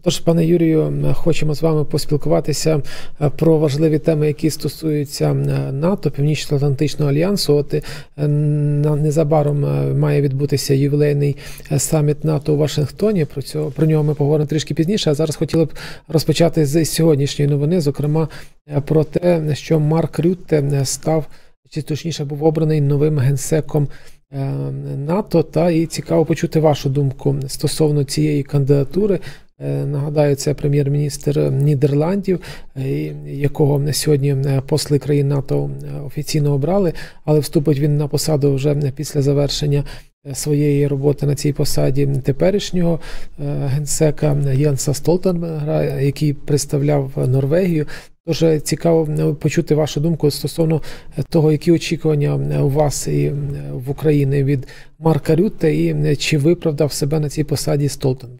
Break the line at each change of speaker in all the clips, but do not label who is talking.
Тож, пане Юрію, хочемо з вами поспілкуватися про важливі теми, які стосуються НАТО, Північно-Атлантичного альянсу. От незабаром має відбутися ювілейний саміт НАТО у Вашингтоні. Про нього ми поговоримо трішки пізніше. А зараз хотіли б розпочати з сьогоднішньої новини, зокрема про те, що Марк Рютте став, чи точніше був обраний новим генсеком НАТО. І цікаво почути вашу думку стосовно цієї кандидатури. Нагадаю, це прем'єр-міністр Нідерландів, якого сьогодні посли країн НАТО офіційно обрали, але вступить він на посаду вже після завершення своєї роботи на цій посаді теперішнього генсека Єнса Столтенберга, який представляв Норвегію. Тож цікаво почути вашу думку стосовно того, які очікування у вас і в Україні від Марка Рютте, і чи виправдав себе на цій посаді Столтенберг?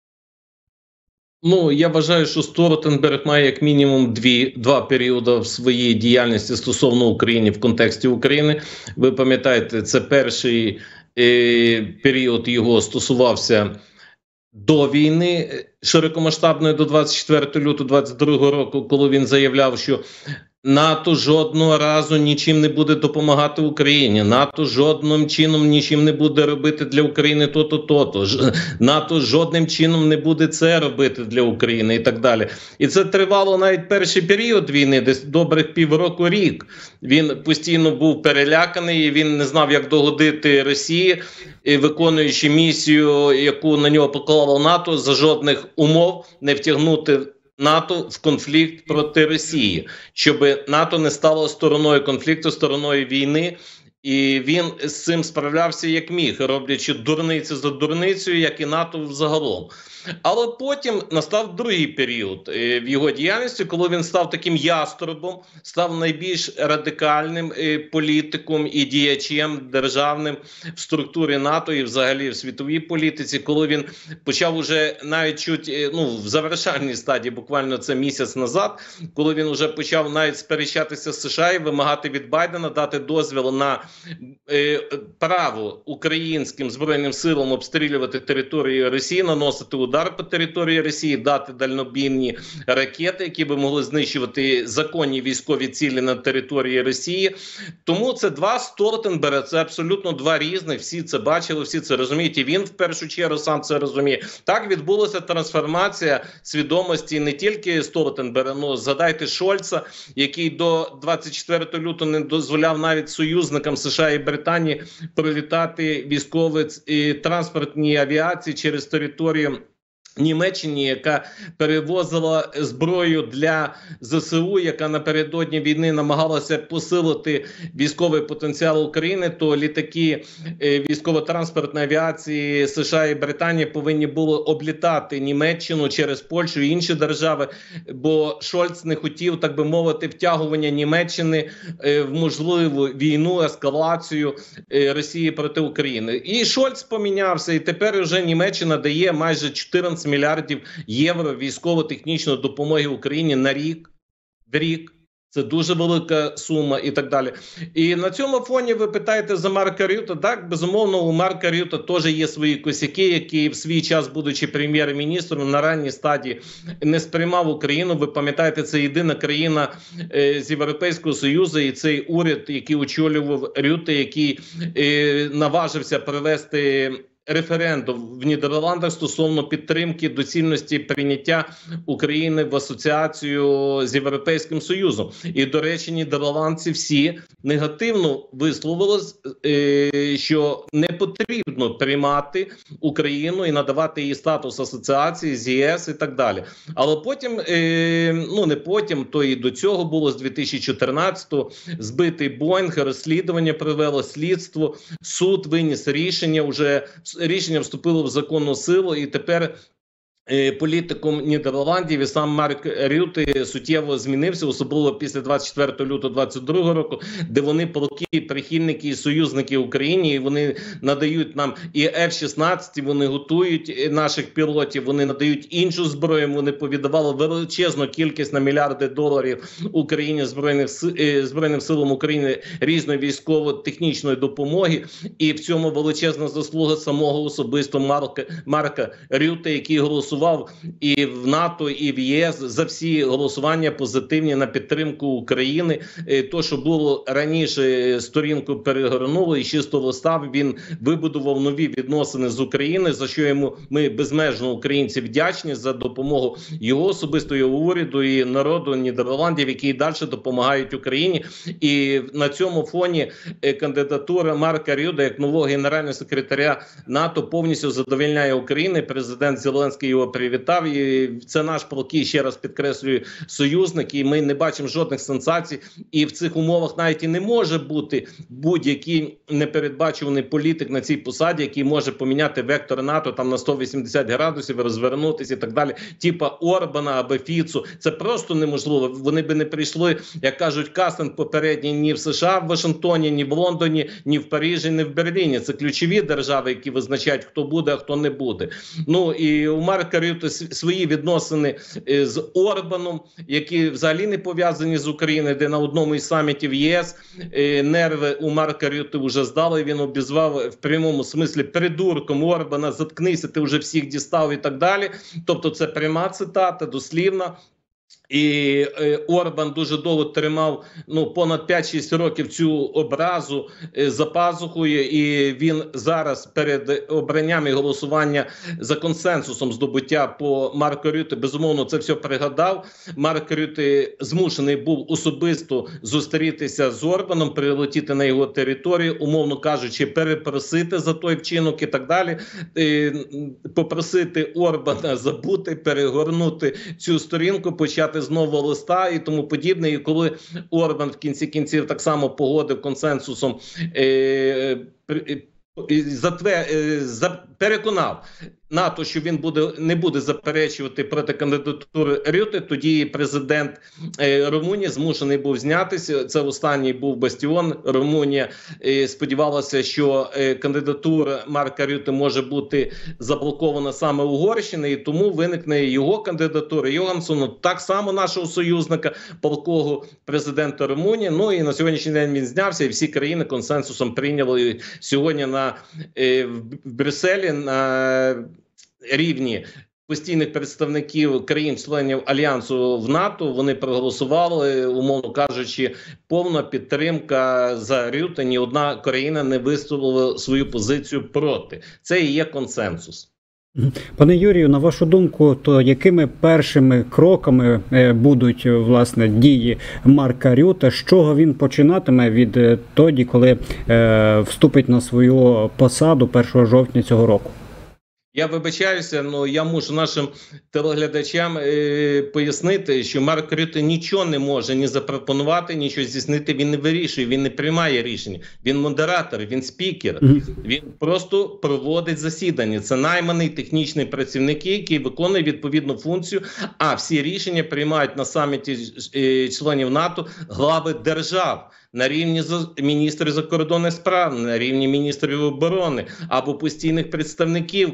Я вважаю, що Столтенберг має як мінімум два періоди в своїй діяльності стосовно України в контексті України. Ви пам'ятаєте, це перший період його стосувався до війни широкомасштабної, до 24 лютого 2022 року, коли він заявляв, що НАТО жодного разу нічим не буде допомагати Україні, НАТО жодним чином нічим не буде робити для України то-то. НАТО жодним чином не буде це робити для України і так далі. І це тривало навіть перший період війни, десь добрих півроку, рік. Він постійно був переляканий, він не знав, як догодити Росії, виконуючи місію, яку на нього поклало НАТО, за жодних умов не втягнути НАТО в конфлікт проти Росії, щоб НАТО не стало стороною конфлікту, стороною війни. І він з цим справлявся як міг, роблячи дурницю за дурницею, як і НАТО взагалом. Але потім настав другий період в його діяльності, коли він став таким яструбом, став найбільш радикальним політиком і діячем державним в структурі НАТО і взагалі в світовій політиці, коли він почав уже навіть чуть, в завершальній стадії, буквально це місяць назад, коли він вже почав навіть сперечатися з США і вимагати від Байдена дати дозвіл на право українським Збройним силам обстрілювати територію Росії, наносити удар по території Росії, дати дальнобійні ракети, які би могли знищувати законні військові цілі на території Росії. Тому це два Столтенберга, це абсолютно два різних, всі це бачили, всі це розуміють, і він в першу чергу сам це розуміє. Так відбулася трансформація свідомості не тільки Столтенберга, згадайте Шольца, який до 24 лютого не дозволяв навіть союзникам США і Британії пролітати військові і транспортні авіації через територію Німеччині, яка перевозила зброю для ЗСУ, яка напередодні війни намагалася посилити військовий потенціал України, то літаки військово-транспортної авіації США і Британії повинні були облітати Німеччину через Польщу і інші держави, бо Шольц не хотів, так би мовити, втягування Німеччини в можливу війну, ескалацію Росії проти України. І Шольц помінявся, і тепер вже Німеччина дає майже 14 мільярдів євро військово-технічної допомоги Україні на рік. Це дуже велика сума і так далі. І на цьому фоні ви питаєте за Марка Рютте. Так, безумовно, у Марка Рютте теж є свої косяки, які в свій час, будучи прем'єр-міністром, на ранній стадії не сприймав Україну. Ви пам'ятаєте, це єдина країна з Європейського Союзу і цей уряд, який очолював Рютте, який наважився провести референдум в Нідерландах стосовно підтримки доцільності прийняття України в асоціацію з Європейським Союзом. І, до речі, нідерландці всі негативно висловились, що не потрібно приймати Україну і надавати їй статус асоціації з ЄС і так далі. Але потім, не потім, то і до цього було з 2014-го, збитий Боїнг, розслідування провело, слідство, суд виніс рішення, рішення вступило в законну силу, і тепер політиком Нідерландів і сам Марк Рютте суттєво змінився, особливо після 24 лютого 2022 року, де вони полки, прихильники і союзники Україні, і вони надають нам і F-16, вони готують наших пілотів, вони надають іншу зброю, вони повідавали величезну кількість на мільярди доларів Україні, Збройним силам України різної військово-технічної допомоги, і в цьому величезна заслуга самого особисто Марка Рютте, який голосував голосував і в НАТО, і в ЄС за всі голосування позитивні на підтримку України. То, що було раніше, сторінку перегорнуло, і з чистого листа він вибудував нові відносини з України, за що ми безмежно, українці, вдячні за допомогу його особисто, його уряду і народу Нідерландів, які далі допомагають Україні. І на цьому фоні кандидатура Марка Рюте як нового генерального секретаря НАТО повністю задовольняє Україну. Президент Зеленський його привітав. І це наш палкий, ще раз підкреслюю, союзник. І ми не бачимо жодних сенсацій. І в цих умовах навіть і не може бути будь-який непередбачуваний політик на цій посаді, який може поміняти вектор НАТО там на 180 градусів, розвернутися і так далі. Типа Орбана або Фіцу. Це просто неможливо. Вони би не прийшли, як кажуть, кастинг попередній ні в США, в Вашингтоні, ні в Лондоні, ні в Парижі, ні в Берліні. Це ключові держави, які визначають, хто буде, а хто не буде. Ну і у Марка Рюте свої відносини з Орбаном, які взагалі не пов'язані з Україною, де на одному із самітів ЄС нерви у Марка Рюте вже здали, він обізвав в прямому смислі придурком Орбана: заткнися, ти вже всіх дістав і так далі. Тобто це пряма цитата, дослівна. І Орбан дуже довго тримав, понад 5-6 років цю образу за пазухою, і він зараз перед обранням і голосування за консенсусом здобуття по Марку Рюте, безумовно, це все пригадав. Марк Рюте змушений був особисто зустрітися з Орбаном, прилетіти на його територію, умовно кажучи, перепросити за той вчинок і так далі, попросити Орбана забути, перегорнути цю сторінку, почати з нового листа і тому подібне. І коли Орбан в кінці кінців так само погодив консенсусом, переконав НАТО, що він не буде заперечувати проти кандидатури Рюте, тоді президент Румунії змушений був знятися. Це останній був бастіон. Румунія сподівалася, що кандидатура Марка Рюте може бути заблокована саме Угорщиною, і тому виникне його кандидатура Йогансону, так само нашого союзника, полкового президента Румунії. Ну і на сьогоднішній день він знявся, і всі країни консенсусом прийняли сьогодні в Брюсселі на рівні постійних представників країн-членів Альянсу в НАТО. Вони проголосували, умовно кажучи, повна підтримка за Рюте. Ні одна країна не висловила свою позицію проти. Це і є консенсус.
Пане Юрію, на вашу думку, то якими першими кроками будуть, власне, дії Марка Рюте? З чого він починатиме від тоді, коли вступить на свою посаду 1 жовтня цього року?
Я вибачаюся, але я мушу нашим телеглядачам пояснити, що Марк Рюте нічого не може ні запропонувати, нічого здійснити. Він не вирішує, він не приймає рішення. Він модератор, він спікер. Він просто проводить засідання. Це найманий технічний працівник, який виконує відповідну функцію, а всі рішення приймають на саміті членів НАТО глави держав. На рівні міністрів закордонних справ, на рівні міністрів оборони або постійних представників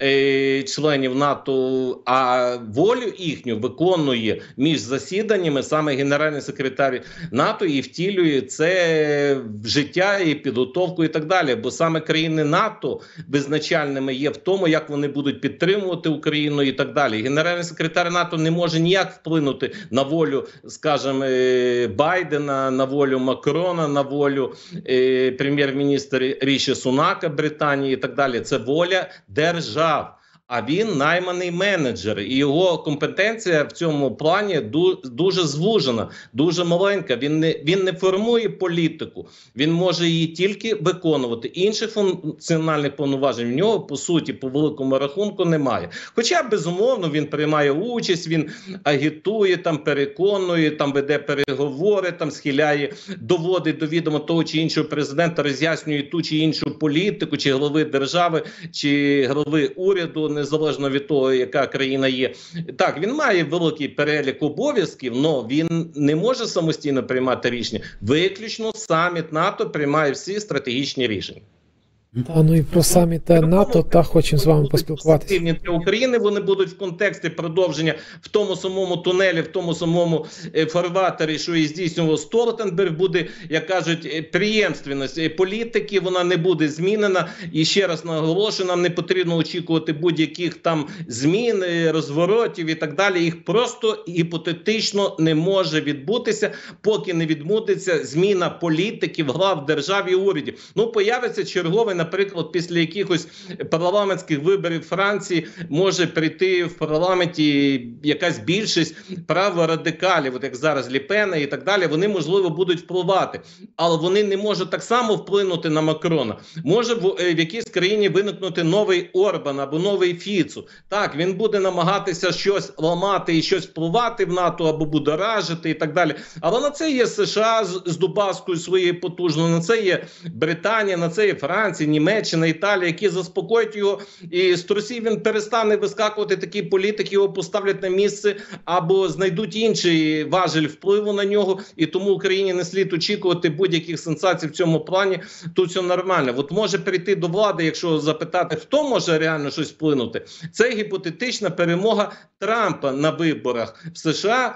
членів НАТО, а волю їхню виконує між засіданнями саме генеральний секретар НАТО і втілює це в життя і підготовку і так далі. Бо саме країни НАТО визначальними є в тому, як вони будуть підтримувати Україну і так далі. Генеральний секретар НАТО не може ніяк вплинути на волю, скажімо, Байдена, на волю Макрона, на волю прем'єр-міністра Ріші Сунака Британії і так далі. Це воля держав. А він найманий менеджер, і його компетенція в цьому плані дуже звужена, дуже маленька. Він не формує політику, він може її тільки виконувати. Інших функціональних повноважень в нього, по суті, по великому рахунку, немає. Хоча, безумовно, він приймає участь, він агітує, переконує, веде переговори, схиляє, доводить до відома того чи іншого президента, роз'яснює ту чи іншу політику, чи голови держави, чи голови уряду, незалежно від того, яка країна є. Так, він має великий перелік обов'язків, але він не може самостійно приймати рішення. Виключно саміт НАТО приймає всі стратегічні рішення.
Та, ну і про саміт НАТО, та хочемо з вами поспілкуватися.
Для України вони будуть в контексті продовження в тому самому тунелі, в тому самому фарватері, що і здійснював Столтенберг, буде, як кажуть, преємственність політики, вона не буде змінена. І ще раз наголошую, нам не потрібно очікувати будь-яких там змін, розворотів і так далі. Їх просто гіпотетично не може відбутися, поки не відбудеться зміна політиків, глав держав і урядів. Ну, появиться черговий, наприклад, після якихось парламентських виборів Франції може прийти в парламенті якась більшість праворадикалів, от як зараз Ле Пена і так далі, вони, можливо, будуть впливати. Але вони не можуть так само вплинути на Макрона. Може в якійсь країні виникнути новий Орбан або новий Фіцу. Так, він буде намагатися щось ламати і щось впливати в НАТО або будоражити і так далі. Але на це є США з Дубаскою своєю потужною, на це є Британія, на це є Франція, Німеччина, Італія, які заспокоять його, і з трусів він перестане вискакувати, такі політики його поставлять на місце або знайдуть інший важель впливу на нього, і тому Україні не слід очікувати будь-яких сенсацій в цьому плані. Тут все нормально. От може прийти до влади, якщо запитати, хто може реально щось вплинути, це гіпотетична перемога Трампа на виборах в США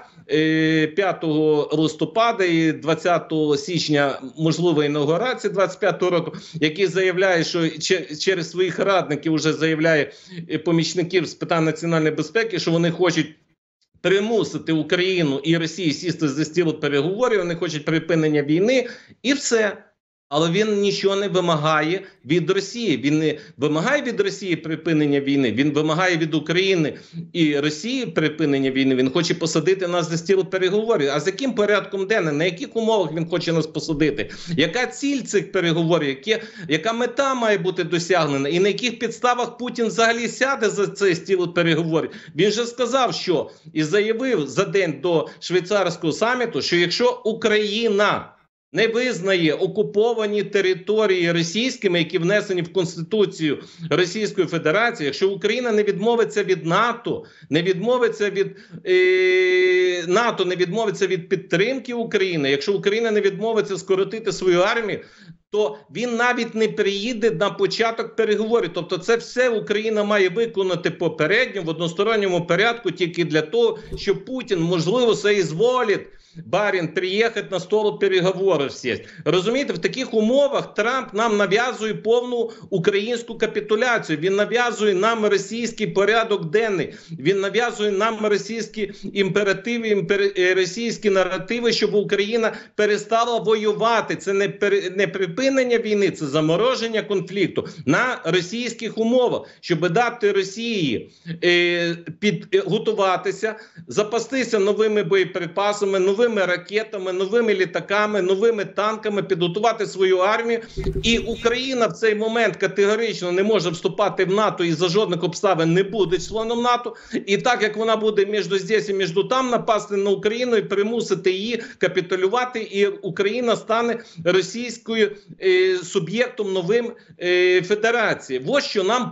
5 листопада і 20 січня, можливо, інаугурації 25-го року, який заявляє, що через своїх радників вже заявляє помічників з питань національної безпеки, що вони хочуть примусити Україну і Росію сісти за стіл переговорів, вони хочуть припинення війни і все. Але він нічого не вимагає від Росії. Він не вимагає від Росії припинення війни, він вимагає від України і Росії припинення війни. Він хоче посадити нас за стіл переговорів. А з яким порядком денним, на яких умовах він хоче нас посадити? Яка ціль цих переговорів? Яка мета має бути досягнена? І на яких підставах Путін взагалі сяде за цей стіл переговорів? Він же сказав, що і заявив за день до швейцарського саміту, що якщо Україна не визнає окуповані території російськими, які внесені в Конституцію Російської Федерації, якщо Україна не відмовиться від НАТО, не відмовиться від НАТО, не відмовиться від підтримки України, якщо Україна не відмовиться скоротити свою армію, то він навіть не приїде на початок переговорів. Тобто це все Україна має виконати попередньо, в односторонньому порядку, тільки для того, щоб Путін, можливо, соізволить, барин, приїхати на стол переговорів сесть. Розумієте, в таких умовах Трамп нам нав'язує повну українську капітуляцію. Він нав'язує нам російський порядок денний. Він нав'язує нам російські імперативи, російські наративи, щоб Україна перестала воювати. Це не припинення війни, це замороження конфлікту на російських умовах, щоб дати Росії підготуватися, запастися новими боєприпасами, новими ракетами, новими літаками, новими танками, підготувати свою армію. І Україна в цей момент категорично не може вступати в НАТО і за жодних обставин не буде членом НАТО. І так, як вона буде між здесь і між там, напасти на Україну і примусити її капітулювати, і Україна стане російською суб'єктом новим федерації. Ось що нам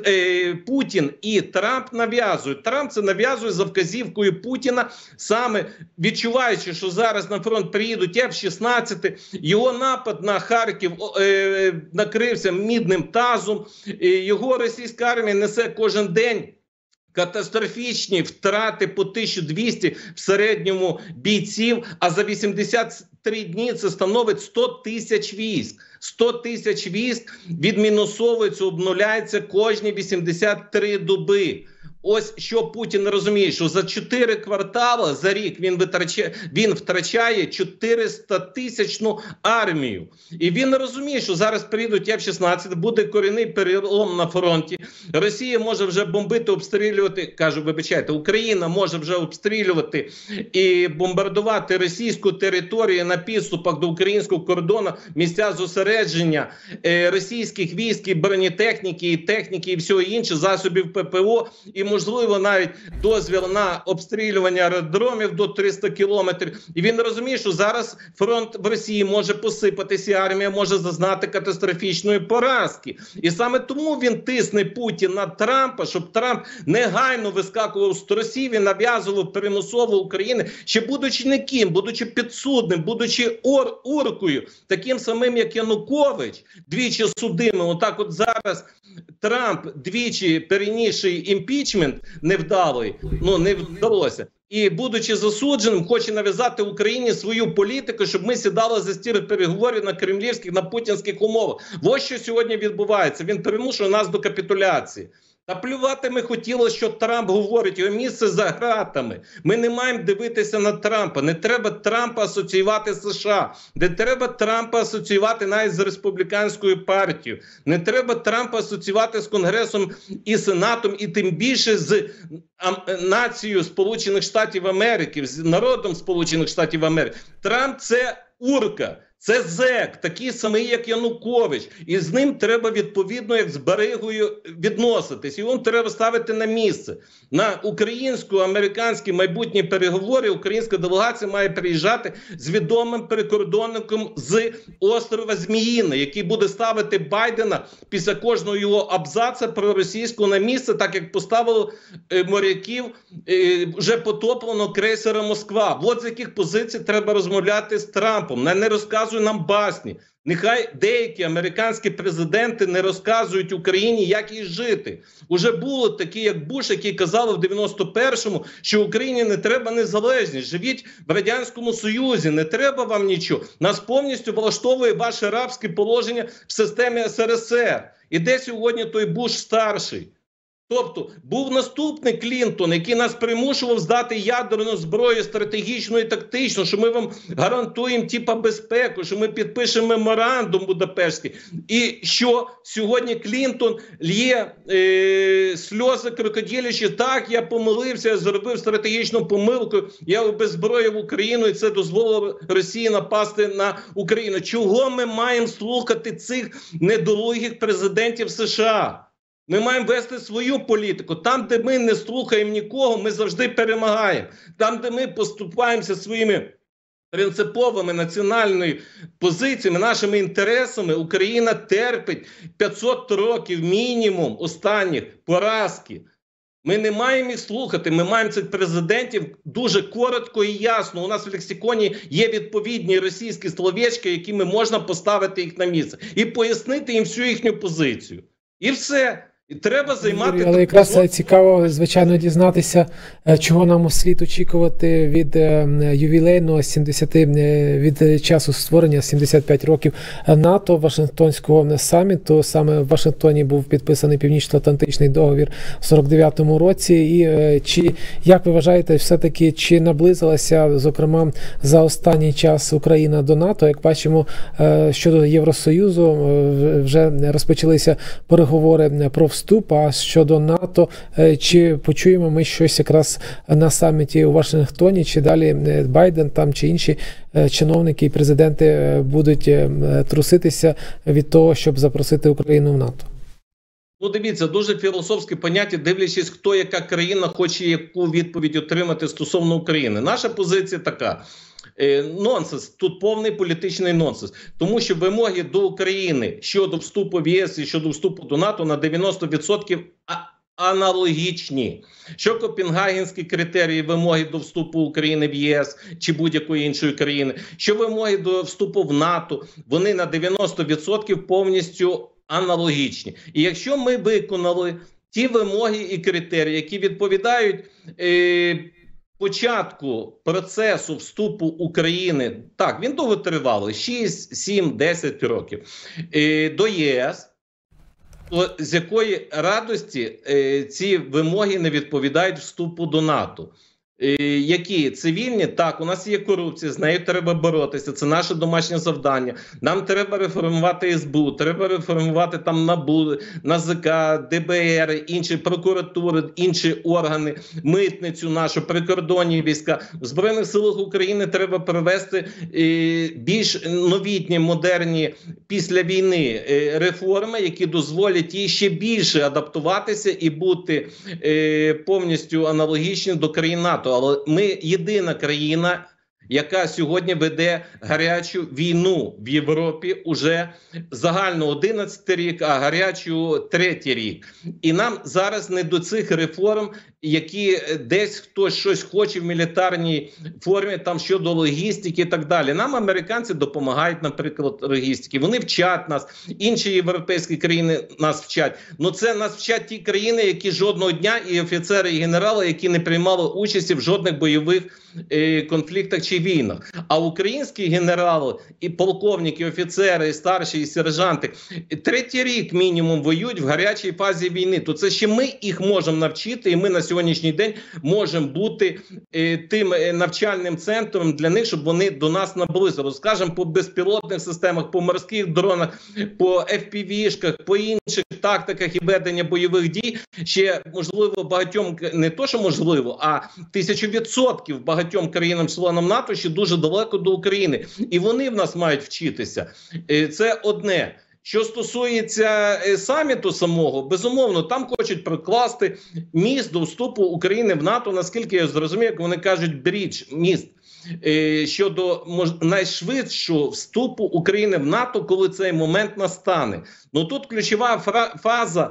Путін і Трамп нав'язують. Трамп це нав'язує за вказівкою Путіна, саме відчуваючи, що зараз на фронт приїдуть F-16, його напад на Харків накрився мідним тазом, його російська армія несе кожен день катастрофічні втрати по 1200 в середньому бійців, а за 83 дні це становить 100 тисяч військ. 100 тисяч військ відмінусовується, обнуляється кожні 83 доби. Ось що Путін розуміє, що за 4 квартали за рік він втрачає 400-тисячну армію. І він розуміє, що зараз прийдуть F-16, буде корінний перелом на фронті. Росія може вже бомбити, обстрілювати, кажу, вибачайте, Україна може вже обстрілювати і бомбардувати російську територію на підступах до українського кордону, місця зосередження російських військ, і бронетехніки, і техніки, і всього інше, засобів ППО, і можливо навіть дозвіл на обстрілювання аеродромів до 300 кілометрів. І він розуміє, що зараз фронт в Росії може посипатися, і армія може зазнати катастрофічної поразки. І саме тому він тисне Путін на Трампа, щоб Трамп негайно вискакував з тросів і нав'язував примусово Україні, ще будучи ніким, будучи підсудним, будучи уркою, таким самим, як Янукович, двічі судимий. Отак от зараз Трамп двічі перенісший імпічмент невдалий, не вдалося. І, будучи засудженим, хоче нав'язати Україні свою політику, щоб ми сідали за стіл переговорів на кремлівських, на путінських умовах. Ось що сьогодні відбувається. Він примушує нас до капітуляції. Та плювати ми хотіли, що Трамп говорить, його місце за ґратами. Ми не маємо дивитися на Трампа. Не треба Трампа асоціювати з США. Не треба Трампа асоціювати навіть з республіканською партією. Не треба Трампа асоціювати з Конгресом і Сенатом, і тим більше з нацією Сполучених Штатів Америки, з народом Сполучених Штатів Америки. Трамп – це урка. Це зек, такий самий, як Янукович. І з ним треба відповідно, як з баригою, відноситись. Його треба ставити на місце. На українсько-американські майбутні переговори українська делегація має приїжджати з відомим прикордонником з острова Зміїне, який буде ставити Байдена після кожного його абзаца проросійського на місце, так як поставило моряків вже потопленого крейсера «Москва». От з яких позицій треба розмовляти з Трампом. Не розказує нам басні. Нехай деякі американські президенти не розказують Україні, як їй жити. Уже було такі, як Буш, які казали в 91-му, що Україні не треба незалежність. Живіть в Радянському Союзі, не треба вам нічого. Нас повністю влаштовує ваше рабське положення в системі СРСР. І де сьогодні той Буш-старший? Тобто, був наступний Клінтон, який нас примушував здати ядерну зброю стратегічну і тактичну, що ми вам гарантуємо безпеку, що ми підпишемо меморандум Будапештський. І що сьогодні Клінтон лє сльози крокодилячі, так, я помилився, я зробив стратегічну помилку, я обезброїв Україну, і це дозволило Росії напасти на Україну. Чого ми маємо слухати цих недолугих президентів США? Ми маємо вести свою політику. Там, де ми не слухаємо нікого, ми завжди перемагаємо. Там, де ми поступаємося своїми принциповими національними позиціями, нашими інтересами, Україна терпить 500 років мінімум останніх поразки. Ми не маємо їх слухати, ми маємо цих президентів дуже коротко і ясно. У нас в лексиконі є відповідні російські словечки, якими можна поставити їх на місце. І пояснити їм всю їхню позицію. І все. І треба займати...
Але якраз цікаво, звичайно, дізнатися, чого нам слід очікувати від ювілейного 70 від часу створення 75 років НАТО, Вашингтонського саміту. Саме в Вашингтоні був підписаний Північно-Атлантичний договір в 49-му році. І чи, як ви вважаєте, все-таки, чи наблизилася, зокрема, за останній час Україна до НАТО? Як бачимо, щодо Євросоюзу вже розпочалися переговори про вступ, а щодо НАТО, чи почуємо ми щось якраз на саміті у Вашингтоні, чи далі Байден там, чи інші чиновники і президенти будуть труситися від того, щоб запросити Україну в НАТО?
Ну, дивіться, дуже філософське поняття, дивлячись, хто, яка країна хоче яку відповідь отримати стосовно України. Наша позиція така. Нонсенс, тут повний політичний нонсенс, тому що вимоги до України щодо вступу в ЄС і щодо вступу до НАТО на 90% аналогічні. Що Копенгагенські критерії вимоги до вступу України в ЄС чи будь-якої іншої країни, що вимоги до вступу в НАТО, вони на 90% повністю аналогічні. І якщо ми виконали ті вимоги і критерії, які відповідають початку процесу вступу України, так, він довготривалий, 6, 7, 10 років, до ЄС, то з якої радості ці вимоги не відповідають вступу до НАТО? які цивільні, так, у нас є корупція, з нею треба боротися, це наше домашнє завдання. Нам треба реформувати СБУ, треба реформувати там НАБУ, НАЗК, ДБР, інші прокуратури, інші органи, митницю нашу, прикордонні війська. В Збройних силах України треба провести більш новітні, модерні після війни реформи, які дозволять їй ще більше адаптуватися і бути повністю аналогічні до країн НАТО. Але ми єдина країна, яка сьогодні веде гарячу війну в Європі уже загально 11 рік, а гарячу 3-й рік. І нам зараз не до цих реформ, які десь хтось щось хоче в мілітарній формі, там щодо логістики і так далі. Нам американці допомагають, наприклад, логістики. Вони вчать нас, інші європейські країни нас вчать. Ну це нас вчать ті країни, які жодного дня, і офіцери, і генерали, які не приймали участі в жодних бойових конфліктах чи війнах. А українські генерали, і полковники, і офіцери, і старші, і сержанти 3-й рік мінімум воюють в гарячій фазі війни. То це ще ми їх можемо навчити, і ми на сьогоднішній день можемо бути тим навчальним центром для них, щоб вони до нас наблизили. Розкажемо по безпілотних системах, по морських дронах, по FPV-шках, по інших тактиках і ведення бойових дій. Ще, можливо, багатьом, не то, що можливо, а 1000% багатьом країнам-членам НАТО ще дуже далеко до України. І вони в нас мають вчитися. Це одне. Що стосується саміту самого, безумовно, там хочуть прокласти міст до вступу України в НАТО, наскільки я зрозумів, як вони кажуть, брідж, міст, щодо найшвидшого вступу України в НАТО, коли цей момент настане. Ну тут ключова фаза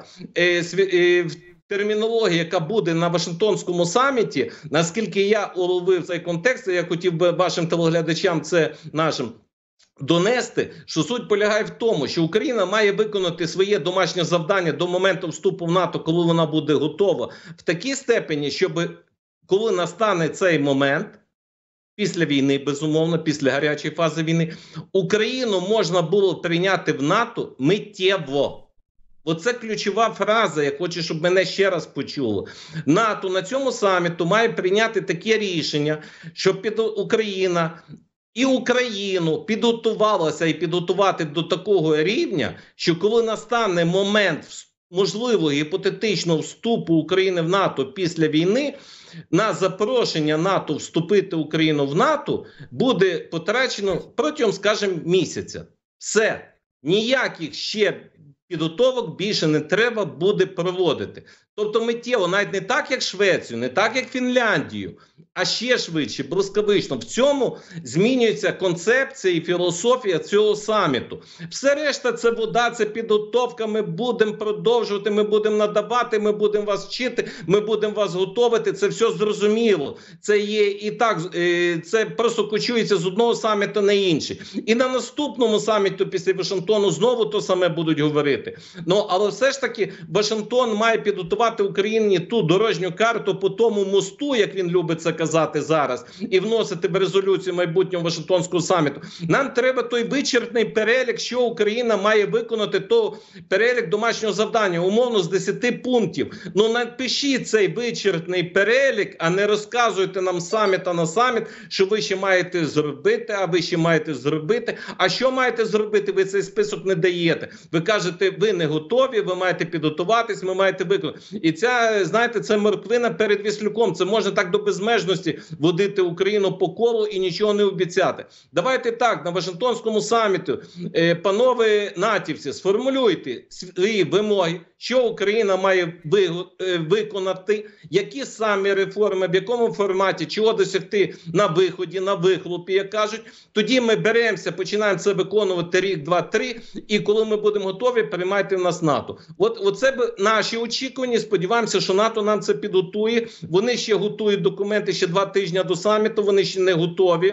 термінологія, яка буде на Вашингтонському саміті, наскільки я уловив цей контекст, я хотів би вашим телеглядачам, це нашим, донести, що суть полягає в тому, що Україна має виконати своє домашнє завдання до моменту вступу в НАТО, коли вона буде готова, в такій степені, щоб коли настане цей момент, після війни, безумовно, після гарячої фази війни, Україну можна було прийняти в НАТО миттєво. Оце ключова фраза, я хочу, щоб мене ще раз почуло. НАТО на цьому саміту має прийняти таке рішення, щоб Україна і Україну підготувалася і підготувати до такого рівня, що коли настане момент можливого гіпотетичного вступу України в НАТО після війни, на запрошення НАТО вступити Україну в НАТО буде потрачено протягом, скажімо, місяця. Все. Ніяких ще підготовок більше не треба буде проводити. Тобто миттєво, навіть не так, як Швецію, не так, як Фінляндію, а ще швидше, блискавично. В цьому змінюється концепція і філософія цього саміту. Все решта – це вода, це підготовка, ми будемо продовжувати, ми будемо надавати, ми будемо вас вчити, ми будемо вас готувати, це все зрозуміло. Це є і так, це просто кочується з одного саміту на інший. І на наступному саміті після Вашингтону знову то саме будуть говорити. Ну, але все ж таки Вашингтон має підготувати Україні ту дорожню карту по тому мосту, як він любить це казати зараз, і вносити в резолюцію майбутнього Вашингтонського саміту. Нам треба той вичерпний перелік, що Україна має виконати, то перелік домашнього завдання, умовно з 10 пунктів. Ну напишіть цей вичерпний перелік, а не розказуйте нам з саміта на саміт, що ви ще маєте зробити, а ви ще маєте зробити. А що маєте зробити? Ви цей список не даєте. Ви кажете, ви не готові, ви маєте підготуватись, ви маєте виконати. І ця, знаєте, це морквина перед Віслюком. Це можна так до безмежності водити Україну по колу і нічого не обіцяти. Давайте так, на Вашингтонському саміті, панове натівці, сформулюйте свої вимоги, що Україна має виконати, які самі реформи, в якому форматі, чого досягти на виході, на вихлопі, як кажуть. Тоді ми беремося, починаємо це виконувати рік, два, три, і коли ми будемо готові, приймайте в нас НАТО. Оце б наші очікування, сподіваємося, що НАТО нам це підготує. Вони ще готують документи ще 2 тижні до саміту, вони ще не готові.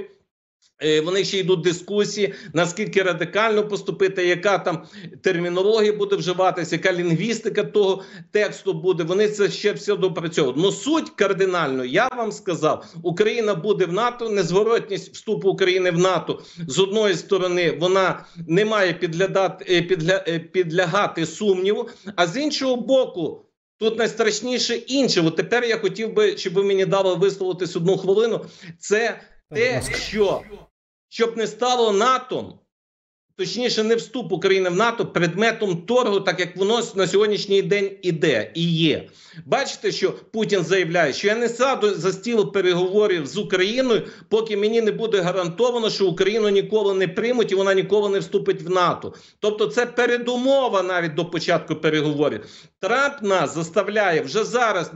Вони ще йдуть дискусії, наскільки радикально поступити, яка там термінологія буде вживатися, яка лінгвістика того тексту буде. Вони це ще все допрацьовують. Но суть кардинально, я вам сказав, Україна буде в НАТО, незворотність вступу України в НАТО, з одної сторони, вона не має підлягати сумніву, а з іншого боку, Тут найстрашніше інше. От тепер я хотів би, щоб ви мені дали висловитись 1 хвилину. Це те, що щоб не стало НАТО, точніше не вступ України в НАТО, предметом торгу, так як воно на сьогоднішній день іде і є. Бачите, що Путін заявляє, що я не сяду за стіл переговорів з Україною, поки мені не буде гарантовано, що Україну ніколи не приймуть і вона ніколи не вступить в НАТО. Тобто це передумова навіть до початку переговорів. Трамп нас заставляє вже зараз,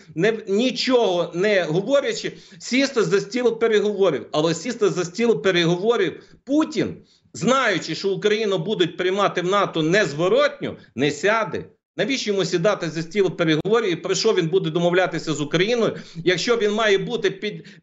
нічого не говорячи, сісти за стіл переговорів. Але сісти за стіл переговорів Путін, знаючи, що Україну будуть приймати в НАТО незворотньо, не сяде. Навіщо йому сідати за стіл переговорів і про що він буде домовлятися з Україною, якщо він має бути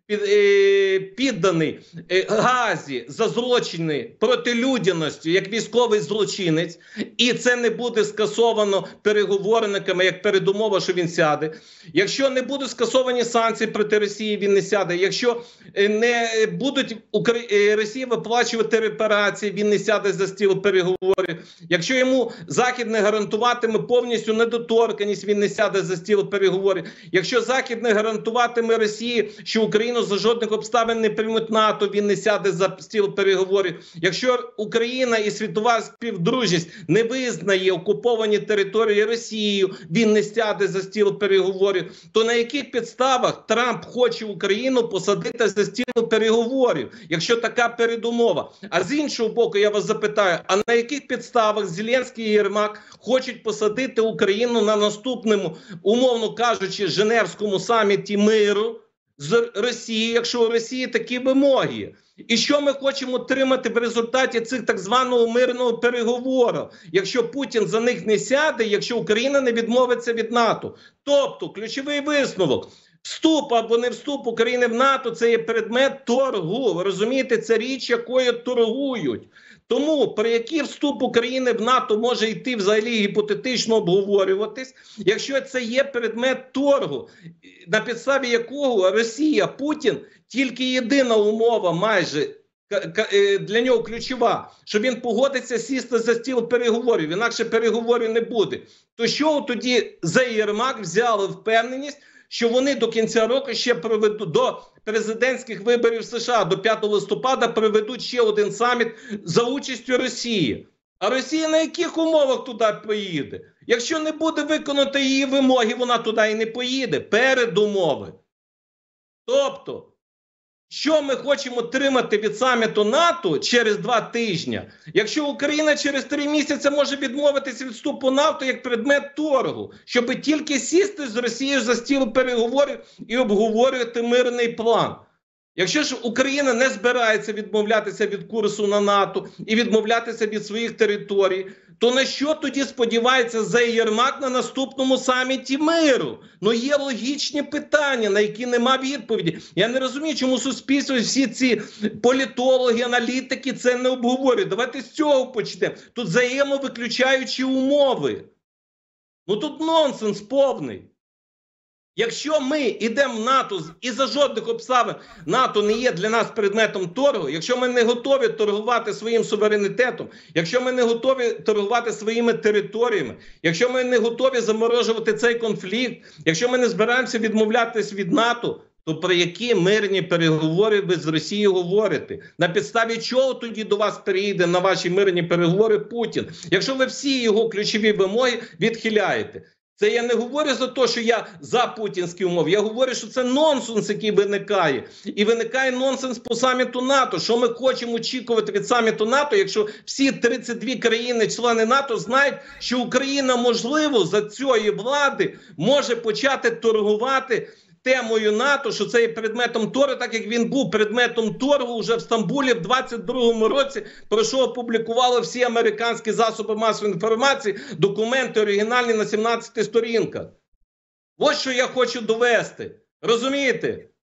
підданий Гаазі за злочини проти людяності, як військовий злочинець, і це не буде скасовано переговорниками, як передумова, що він сяде. Якщо не будуть скасовані санкції проти Росії, він не сяде. Якщо не будуть Росії виплачувати репарації, він не сяде за стіл переговорів. Якщо йому Захід не гарантуватиме повністю недоторканність, він не сяде за стіл переговорів. Якщо Захід не гарантуватиме Росії, що Україну за жодних обставин не приймуть НАТО, він не сяде за стіл переговорів. Якщо Україна і світова співдружність не визнає окуповані території Росією, він не сяде за стіл переговорів. То на яких підставах Трамп хоче Україну посадити за стіл переговорів, якщо така передумова? А з іншого боку, я вас запитаю, а на яких підставах Зеленський і Єрмак хочуть посадити Україну на наступному, умовно кажучи, Женевському саміті миру з Росією, якщо у Росії такі вимоги? І що ми хочемо отримати в результаті цих так званого мирного переговору, якщо Путін за них не сяде, якщо Україна не відмовиться від НАТО? Тобто, ключовий висновок. Вступ або не вступ України в НАТО – це є предмет торгу. Ви розумієте, це річ, якою торгують. Тому про який вступ України в НАТО може йти взагалі гіпотетично обговорюватись, якщо це є предмет торгу, на підставі якого Росія, Путін, тільки єдина умова майже для нього ключова, що він погодиться сісти за стіл переговорів, інакше переговорів не буде. То що тоді за Єрмак взяли впевненість, що вони до кінця року ще проведуть, до президентських виборів США, до 5 листопада проведуть ще один саміт за участю Росії. А Росія на яких умовах туди поїде? Якщо не буде виконати її вимоги, вона туди і не поїде. Передумови. Тобто, що ми хочемо отримати від саміту НАТО через 2 тижні, якщо Україна через 3 місяці може відмовитися від вступу в НАТО як предмет торгу, щоб тільки сісти з Росією за стіл переговорів і обговорювати мирний план? Якщо ж Україна не збирається відмовлятися від курсу на НАТО і відмовлятися від своїх територій, то на що тоді сподівається за Єрмак на наступному саміті миру? Ну є логічні питання, на які нема відповіді. Я не розумію, чому суспільство, всі ці політологи, аналітики це не обговорюють. Давайте з цього почнемо. Тут взаємовиключаючі умови. Ну тут нонсенс повний. Якщо ми йдемо в НАТО і за жодних обставин НАТО не є для нас предметом торгу, якщо ми не готові торгувати своїм суверенітетом, якщо ми не готові торгувати своїми територіями, якщо ми не готові заморожувати цей конфлікт, якщо ми не збираємося відмовлятися від НАТО, то про які мирні переговори ви з Росією говорите? На підставі чого тоді до вас приїде на ваші мирні переговори Путін, якщо ви всі його ключові вимоги відхиляєте? Це я не говорю за те, що я за путінські умови. Я говорю, що це нонсенс, який виникає. І виникає нонсенс по саміту НАТО. Що ми хочемо очікувати від саміту НАТО, якщо всі 32 країни-члени НАТО знають, що Україна, можливо, за цієї влади може почати торгувати темою НАТО, що це є предметом торгу, так як він був предметом торгу вже в Стамбулі в 22-му році, про що опублікували всі американські засоби масової інформації, документи оригінальні на 17 сторінках. Ось що я хочу довести. Розумієте?